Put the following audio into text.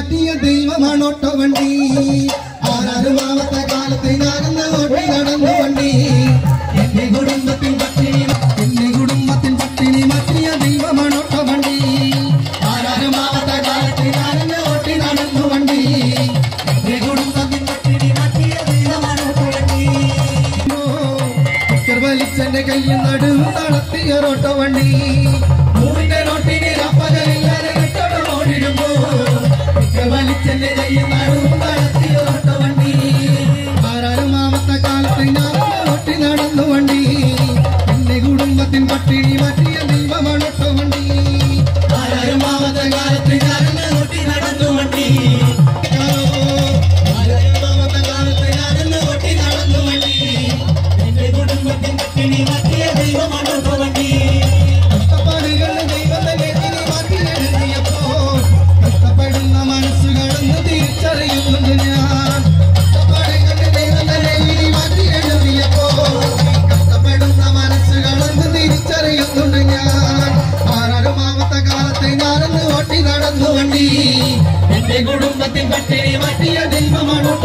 മാറ്റിയ ദൈവമാണോട്ടോ വണ്ടി ആരാരുമാവത്തെ കാലത്ത് ഞാനെന്ന് ഓട്ടി നടന്നു വണ്ടി എന്റെ കുടുംബത്തിൽ പട്ടിണി മാറ്റിയ ദൈവമാണോട്ടോ വണ്ടി ആരാരുമാവത്തെ കാലത്ത് ഞാനെന്ന് ഓട്ടി നടന്നു വണ്ടി എന്റെ കുടുംബത്തിൽ പട്ടിണി മാറ്റിയ ദൈവമാണോട്ടോ വണ്ടി വലിച്ചെന്റെ കയ്യിൽ നടുവ് നടത്തിയ റോട്ടോ വണ്ടി മൂവിന്റെ നോട്ടിന് പകലില്ലാതെ ഓടിടുമ്പോ വലിച്ചെന്റെ കയ്യിൽ നടുവ് നടത്തിയ റോട്ടോ വണ്ടി ആരാരുമാവത്തെ കാലത്ത് ഞാൻ ഓട്ടി നടന്നു വണ്ടി എന്റെ കുടുംബത്തിൻ പട്ടിണി മാറ്റിയ ദൈവമാണോട്ടോ വണ്ടി ആരാരുമാവത്തെ കാലത്ത് ഞാൻ ഓട്ടി നടന്നു വണ്ടി ആരാരുമാവത്തെ കാലത്ത് ഞാൻ ഓട്ടി നടന്നു വണ്ടി എന്റെ കുടുംബത്തിൻ പട്ടിണി മാറ്റിയ ദൈവമാണോട്ടോ വണ്ടി കഷ്ടപ്പാടുകളുടെ ദൈവത്തെ വേദിനി മാറ്റി എഴുതിയപ്പോൾ കഷ്ടപ്പെടുന്ന മനസ്സുകളെന്ന് തിരിച്ചറിയുന്നുണ്ട് ഞാൻ കഷ്ടപ്പാടുകളുടെ ദൈവത്തെ വേദിനി മാറ്റി എഴുതിയപ്പോൾ കഷ്ടപ്പെടുന്ന മനസ്സുകളെന്ന് തിരിച്ചറിയുന്നുണ്ട് ഞാൻ ആരാരുമാവത്തെ കാലത്ത് ഞാനെന്ന് ഓട്ടി നടന്നു വണ്ടി എന്റെ കുടുംബത്തിൽ പട്ടിണി മാറ്റിയ ദൈവമാണോ